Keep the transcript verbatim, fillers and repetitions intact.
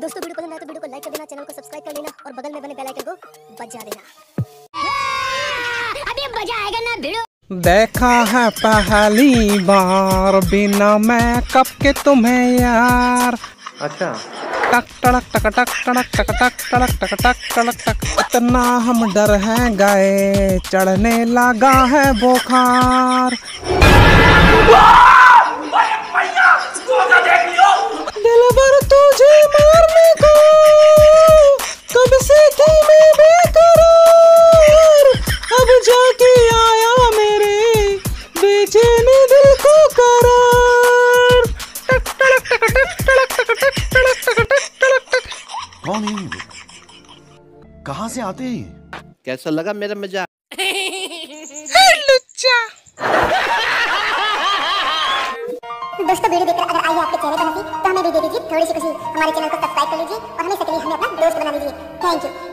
दोस्तों वीडियो पसंद आए तो वीडियो को लाइक कर देना, चैनल को सब्सक्राइब कर लेना और बगल में बने बेल आइकन को बजा देना। अभी मजा आएगा ना वीडियो। देखा है पहली बार बिना मेकअप के तुम्हें यार। अच्छा। टक टड़क टक टक टड़क टक टक टड़क टक टक टड़क टक। इतना हम डर है गए, चढ़ने लगा है बुखार। दिल भर तुझे मारने को कब से थी मैं बेकरार, अब जाके आया मेरे बेचैन दिल को करार। टक टड़क टक टक टड़क टक टक टड़क टक टक टड़क टक। कौन है ये? कहाँ से आते हैं? कैसा लगा मेरा मजाक? लुच्चा। दोस्तों वीडियो देखकर अगर आई है आपके चेहरे पर हंसी तो हमें भी दे दीजिए थोड़ी सी खुशी। हमारे चैनल को सब्सक्राइब कर लीजिए और हमें सकली हमें अपना दोस्त बना लीजिए। Thank you.